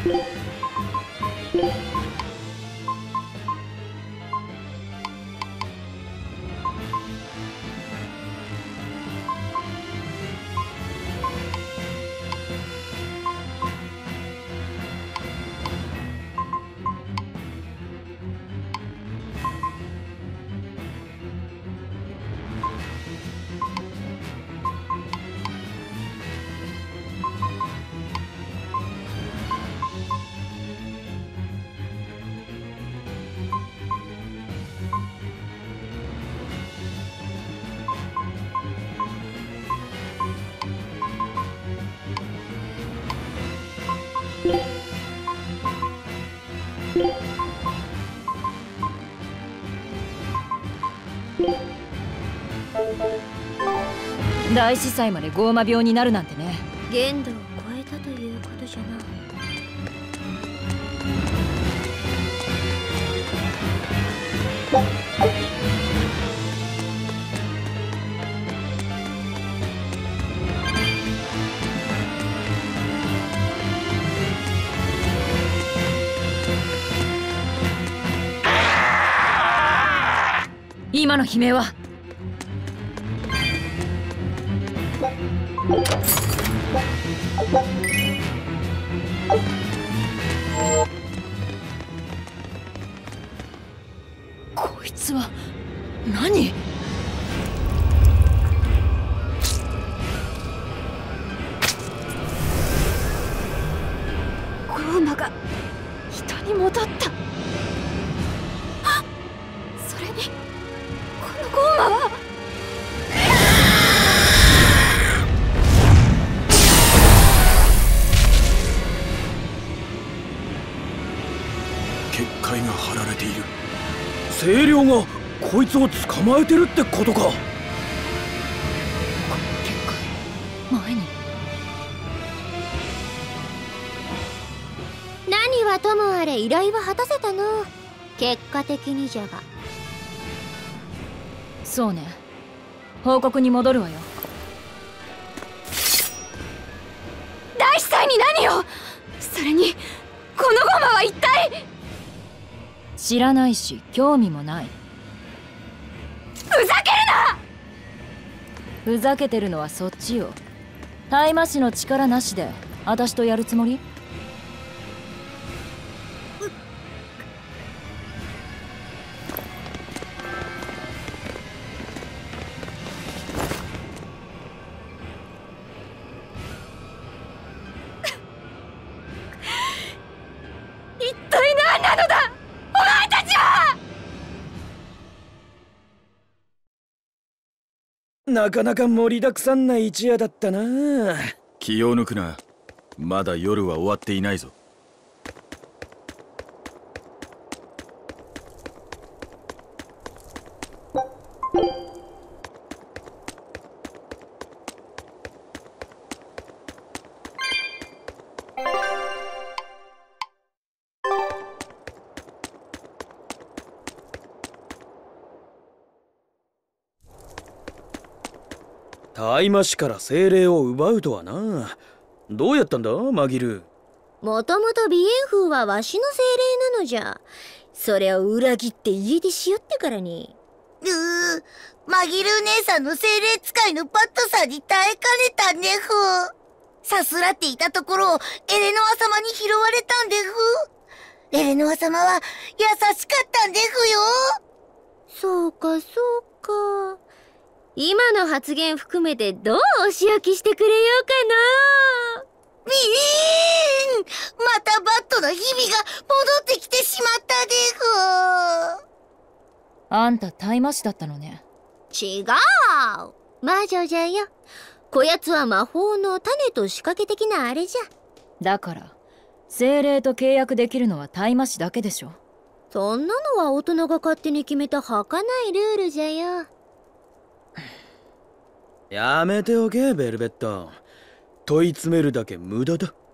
大司祭までゴーマ病になるなんてね。 限度を超えたということじゃな。 今の悲鳴は。こいつは何？ ゴーマが人に戻った。それにこのゴーマは結界が張られている。 精霊がこいつを捕まえてるってことか。 この結界前に。 何はともあれ依頼は果たせたの。結果的にじゃが。 そうね、報告に戻るわよ。 大司祭に何を。それにこのゴマは一体。 知らないし興味もない。 ふざけるな。 ふざけてるのはそっちよ。大魔師の力なしで私とやるつもり？ 一体何なのだお前たちは。 なかなか盛りだくさんな一夜だったな。 気を抜くな。まだ夜は終わっていないぞ。 大魔師から精霊を奪うとはな。どうやったんだマギル。 もともと鼻炎風はわしの精霊なのじゃ。それを裏切って家出しよってからに。 マギル姉さんの精霊使いのパッドさんに耐えかねたねふ。さすらっていたところをエレノア様に拾われたんでふ。エレノア様は優しかったんでふよ。 そうかそうか。今の発言含めてどうお仕置きしてくれようかな。 ビーン、またバッドな日々が戻ってきてしまったでふ。 あんた大魔師だったのね。 違う。魔女じゃよ。こやつは魔法の種と仕掛け的なあれじゃ。 だから精霊と契約できるのは大魔師だけでしょ。 そんなのは大人が勝手に決めた儚いルールじゃよ。 やめておけベルベット。問い詰めるだけ無駄だ。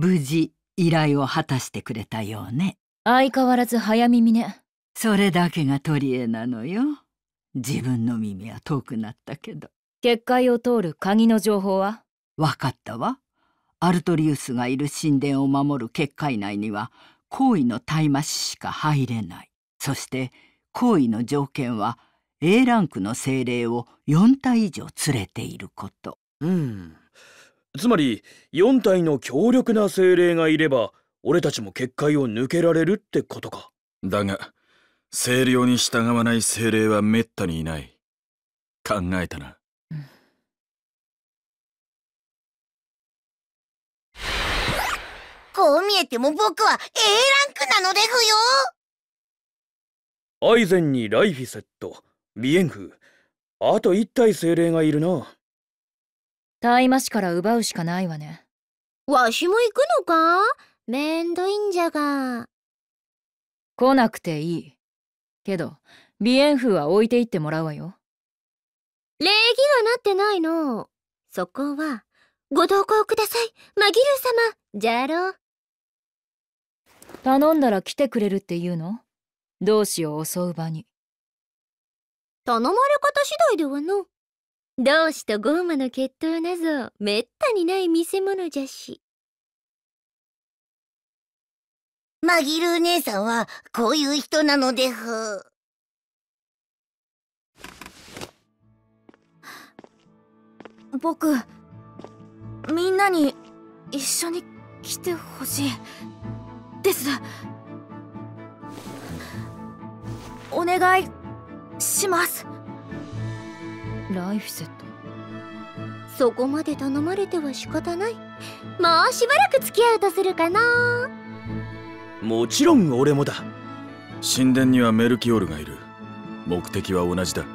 無事依頼を果たしてくれたようね。 相変わらず早耳ね。 それだけが取り柄なのよ。自分の耳は遠くなったけど。 結界を通る鍵の情報は？ わかったわ。アルトリウスがいる神殿を守る結界内には高位の大魔師しか入れない。そして高位の条件は A ランクの精霊を4体以上連れていること。 つまり4体の強力な精霊がいれば俺たちも結界を抜けられるってことか。 だが精霊に従わない精霊はめったにいない。考えたな。 こう見えても僕は A ランクなのですよ。 アイゼンにライフィセット、ビエンフ、あと1体精霊がいるな。 大魔師から奪うしかないわね。 わしも行くのか？めんどいんじゃが。 来なくていい。けど、ビエンフは置いていってもらうわよ。 礼儀がなってないの。そこは、ご同行ください、マギル様、じゃろう。 頼んだら来てくれるって言うの？同志を襲う場に。 頼まれ方次第ではの。同志とゴーマの決闘なぞ、めったにない見せ物じゃし。 マギル姉さんはこういう人なのです。 僕、みんなに一緒に来てほしいです。お願いします。 ライフセット。 そこまで頼まれては仕方ない。もうしばらく付き合うとするかな。 もちろん俺もだ。 神殿にはメルキオルがいる。目的は同じだ。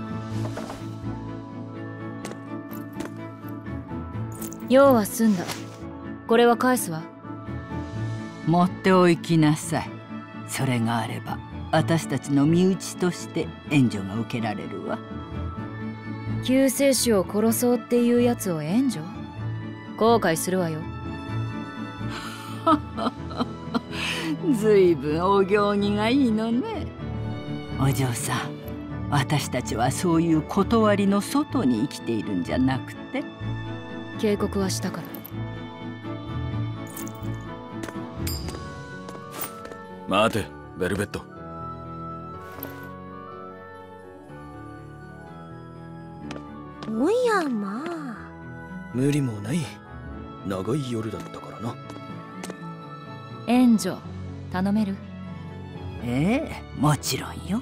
用は済んだ。これは返すわ。 持っておきなさい。それがあれば私たちの身内として援助が受けられるわ。 救世主を殺そうっていうやつを援助？後悔するわよ。 ずいぶんお行儀がいいのね。お嬢さん、私たちはそういう断りの外に生きているんじゃなくて。 警告はしたから。 待て、ベルベット。 おやまあ。 無理もない。長い夜だったからな。 援助頼める？ ええ、もちろんよ。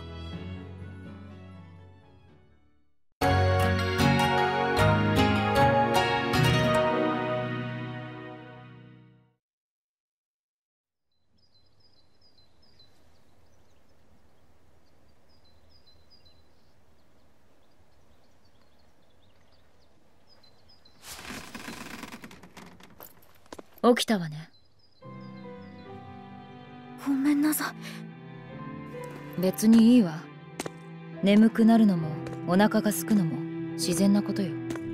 起きたわね。 ごめんなさい。 別にいいわ。眠くなるのもお腹が空くのも自然なことよ。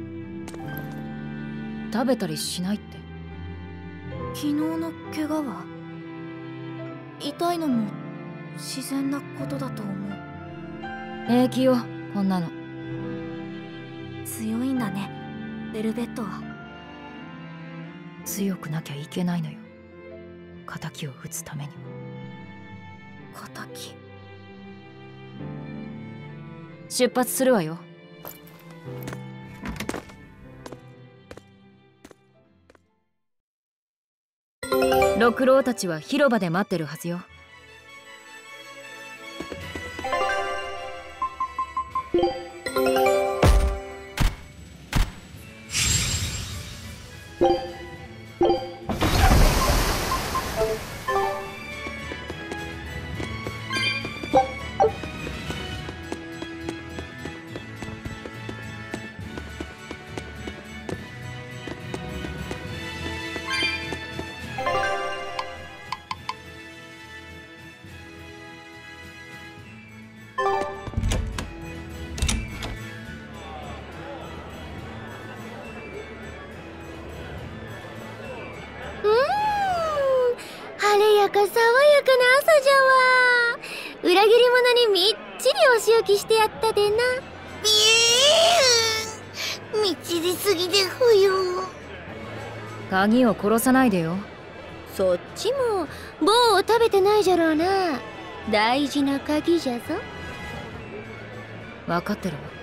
食べたりしないって。 昨日の怪我は痛いのも自然なことだと思う。 平気よ、こんなの。 強いんだね、ベルベットは。 強くなきゃいけないのよ。仇を討つためには。 仇。 出発するわよ。六郎たちは広場で待ってるはずよ。 晴れやか爽やかな朝じゃわ。裏切り者にみっちりお仕置きしてやったでな。 みっちりすぎでふよ。 鍵を殺さないでよ。 そっちも棒を食べてないじゃろうな。大事な鍵じゃぞ。 分かってるわ。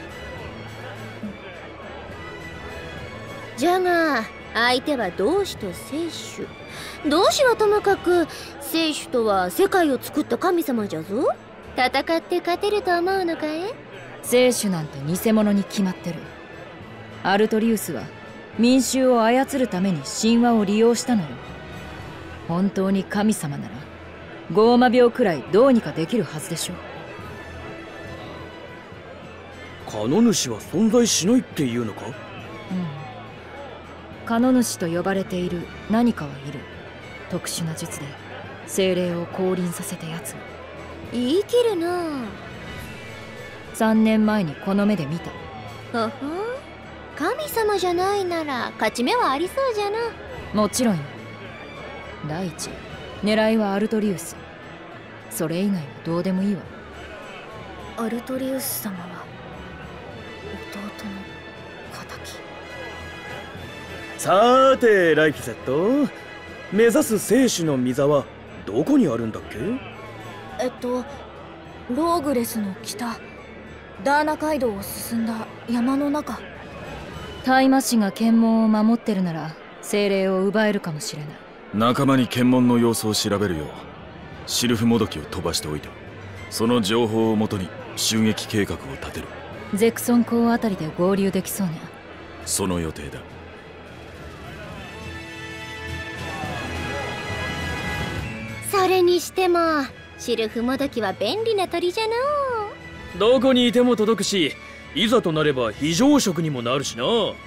じゃが相手は同志と聖主。同志はともかく聖主とは世界を作った神様じゃぞ。戦って勝てると思うのかい？ 聖主なんて偽物に決まってる。アルトリウスは民衆を操るために神話を利用したのよ。本当に神様ならゴーマ病くらいどうにかできるはずでしょ。 カノ主は存在しないっていうのか？ カノ主と呼ばれている何かはいる。特殊な術で精霊を降臨させたやつ。 言い切るな。 3年前にこの目で見た。 ほほん、神様じゃないなら勝ち目はありそうじゃな。 もちろんよ。第一、狙いはアルトリウス。それ以外はどうでもいいわ。 アルトリウス様は弟の敵。 さーてライフィゼット、目指す聖主の御座はどこにあるんだっけ？ ローグレスの北、ダーナ街道を進んだ山の中。 大魔師が検問を守ってるなら精霊を奪えるかもしれない。 仲間に検問の様子を調べるようシルフもどきを飛ばしておいた。その情報をもとに襲撃計画を立てる。 ゼクソン港あたりで合流できそうね。 その予定だ。 それにしてもシルフもどきは便利な鳥じゃのう。 どこにいても届くし、いざとなれば非常食にもなるしな。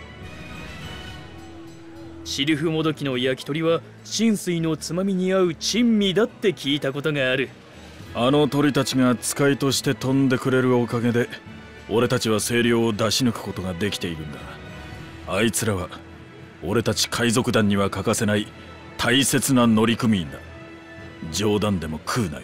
シルフもどきの焼き鳥は浸水のつまみに合う珍味だって聞いたことがある。 あの鳥たちが使いとして飛んでくれるおかげで俺たちは精霊を出し抜くことができているんだ。あいつらは俺たち海賊団には欠かせない大切な乗組員だ。冗談でも食うなよ。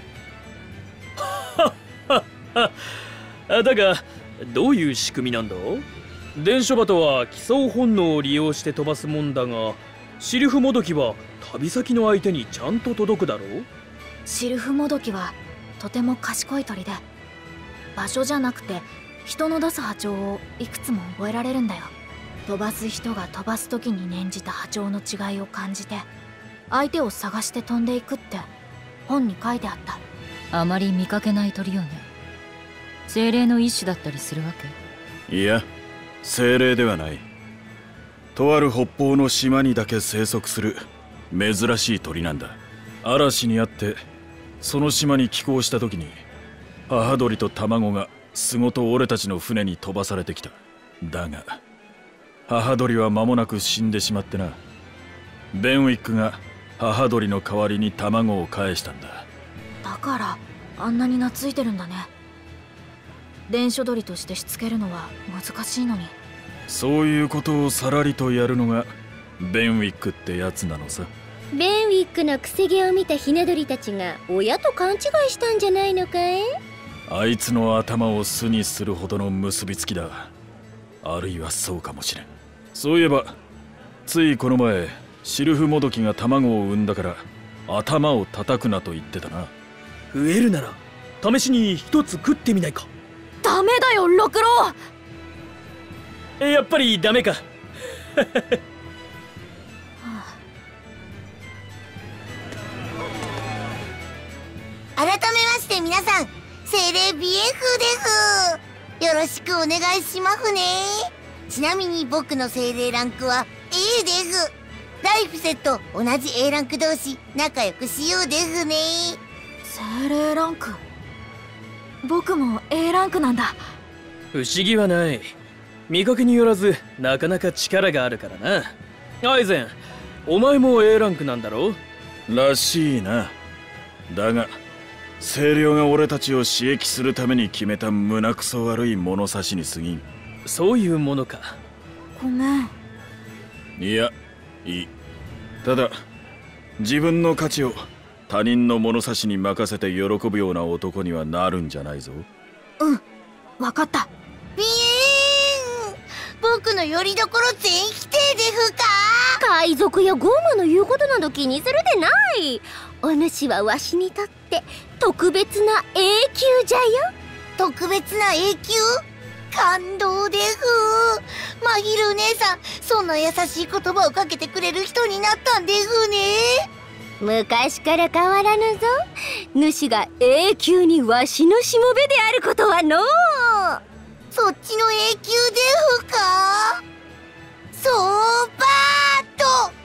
だがどういう仕組みなんだ？伝書鳩は奇想本能を利用して飛ばすもんだが、シルフもどきは旅先の相手にちゃんと届くだろう？ シルフもどきはとても賢い鳥で、場所じゃなくて人の出す波長をいくつも覚えられるんだよ。飛ばす人が飛ばす時に念じた波長の違いを感じて相手を探して飛んでいくって本に書いてあった。 あまり見かけない鳥よね。精霊の一種だったりするわけ？ いや、精霊ではない。とある北方の島にだけ生息する珍しい鳥なんだ。嵐にあってその島に寄港した時に母鳥と卵が巣ごと俺たちの船に飛ばされてきた。だが母鳥は間もなく死んでしまってな。ベンウィックが母鳥の代わりに卵を返したんだ。 だからあんなに懐いてるんだね。伝書鳥としてしつけるのは難しいのに。 そういうことをさらりとやるのがベンウィックってやつなのさ。 ベンウィックのくせ毛を見たひな鳥たちが親と勘違いしたんじゃないのかい？ あいつの頭を巣にするほどの結びつきだ。あるいはそうかもしれん。そういえばついこの前シルフもどきが卵を産んだから頭を叩くなと言ってたな。 増えるなら試しに一つ食ってみないか？ ダメだよ六郎。 やっぱりダメか。 改めまして皆さん、精霊ビエフです。よろしくお願いしますね。ちなみに僕の精霊ランクは A です。ライフセット同じ A ランク同士仲良くしようですね。 精霊ランク。僕も A ランクなんだ。 不思議はない。見かけによらずなかなか力があるからな。アイゼン、お前も A ランクなんだろう？ らしいな。だが精霊が俺たちを刺激するために決めた胸くそ悪い物差しに過ぎん。 そういうものか。 ごめん。 いや、いい。ただ自分の価値を他人の物差しに任せて喜ぶような男にはなるんじゃないぞ。 うん、わかった。 ビーン、僕の拠り所全否定でふか。 海賊やゴーマの言うことなど気にするでない。お主はわしにとって特別な永久じゃよ。 特別な永久？感動でふ。マギル姉さん、そんな優しい言葉をかけてくれる人になったんでふね。 昔から変わらぬぞ。主が永久にわしのしもべであることはのう。 そっちの永久でふか。そうばーと。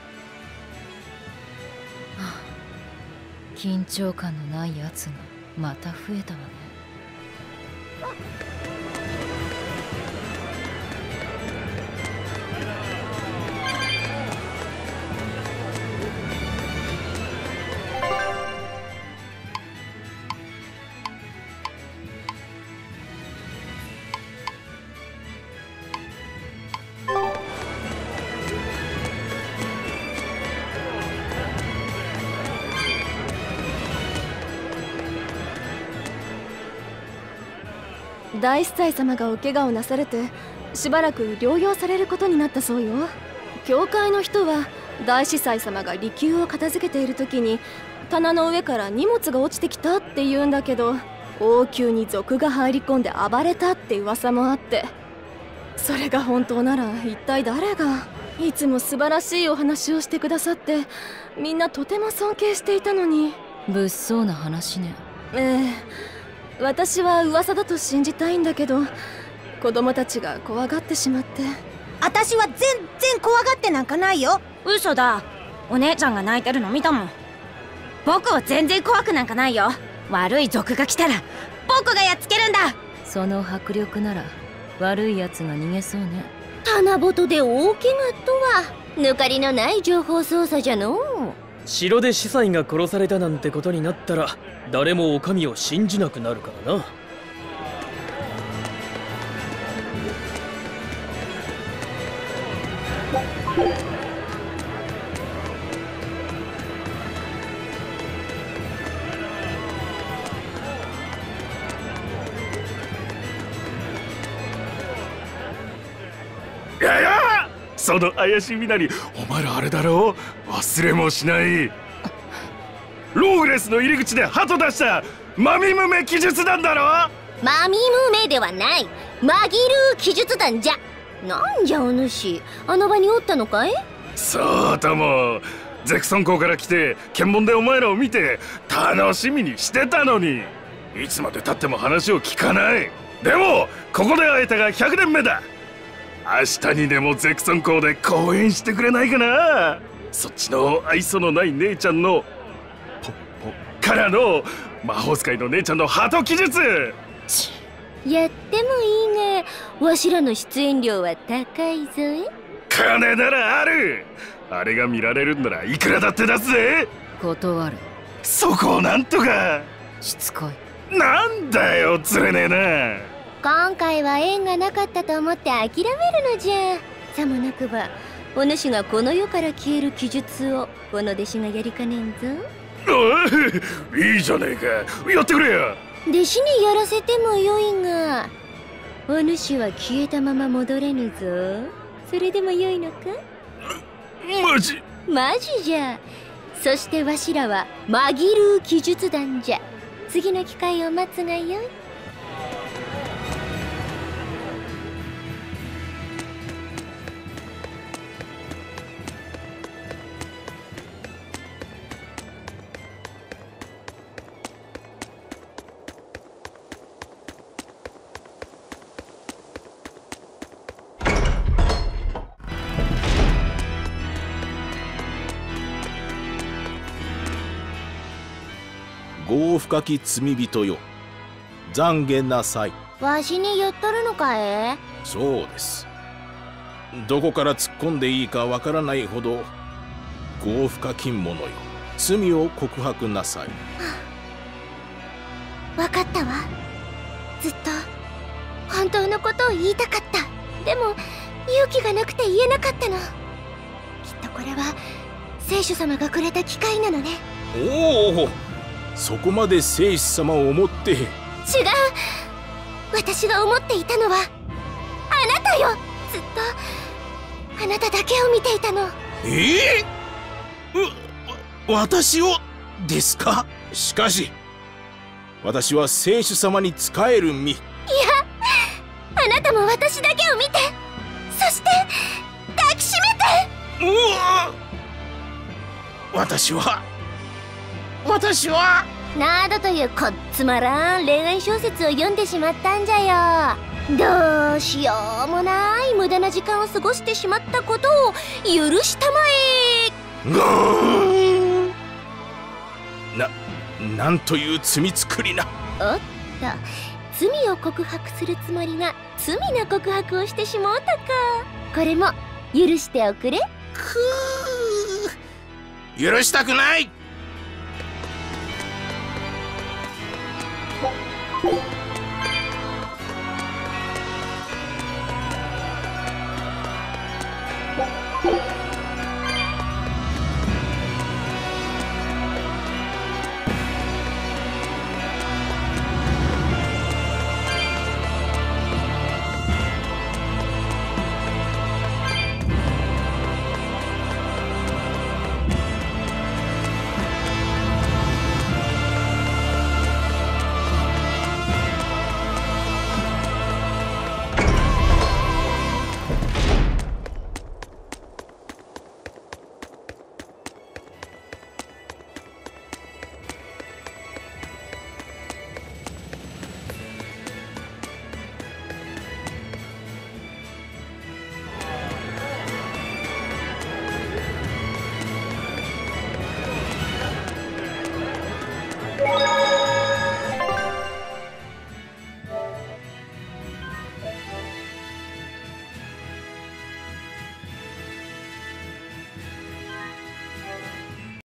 緊張感のないやつがまた増えたわね。 大司祭様がお怪我をなされてしばらく療養されることになったそうよ。教会の人は大司祭様が離宮を片付けている時に棚の上から荷物が落ちてきたって言うんだけど、王宮に賊が入り込んで暴れたって噂もあって、それが本当なら一体誰が。いつも素晴らしいお話をしてくださってみんなとても尊敬していたのに。 物騒な話ね。 私は噂だと信じたいんだけど、子供たちが怖がってしまって。 私は全然怖がってなんかないよ。 嘘だ。お姉ちゃんが泣いてるの見たもん。僕は全然怖くなんかないよ。悪い賊が来たら僕がやっつけるんだ。 その迫力なら悪いやつが逃げそうね。 棚ぼとで大怪我とは抜かりのない情報操作じゃのう。 城で司祭が殺されたなんてことになったら誰もお上を信じなくなるからな。 いやいや、その怪しい身なり、お前らあれだろう、忘れもしない。ローグレスの入り口で鳩出したマミムメ記述団だろ。 マミムメではない、マギルー記述団じゃ。なんじゃお主、あの場におったのかい。 そうとも、ゼクソン校から来て検問でお前らを見て楽しみにしてたのに、いつまでたっても話を聞かない。でもここで会えたが100年目だ。明日にでもゼクソン校で講演してくれないかな。そっちの愛想のない姉ちゃんのからの魔法使いの姉ちゃんの鳩記述。 やってもいいが、わしらの出演料は高いぞえ。 金ならある。あれが見られるんならいくらだって出すぜ。 断る。 そこをなんとか。 しつこい。なんだよ、釣れねえな。 今回は縁がなかったと思って諦めるのじゃ。さもなくばお主がこの世から消える記述をこの弟子がやりかねんぞ。 いいじゃねえか、やってくれよ。 弟子にやらせてもよいが、お主は消えたまま戻れぬぞ。それでもよいのか。マジじゃ。そしてわしらはマギルー記述団じゃ。次の機会を待つがよい。 業深き罪人よ、懺悔なさい。 わしに言っとるのかえ。 そうです。どこから突っ込んでいいかわからないほど業深き者よ、罪を告白なさい。 わかったわ。ずっと本当のことを言いたかった。でも勇気がなくて言えなかったの。きっとこれは聖主様がくれた機会なのね。 おお、そこまで聖主様を思って。違う、 私が思っていたのはあなたよ。ずっとあなただけを見ていたの。 私をですか？しかし私は聖主様に仕える身。いや、 あなたも私だけを見て、そして抱きしめて。 私はなどというこっつまらん恋愛小説を読んでしまったんじゃよ。どうしようもない無駄な時間を過ごしてしまったことを許したまえ。 なんという罪作りな。 おっと、罪を告白するつもりが罪な告白をしてしもうたか。これも許しておくれ。 許したくない。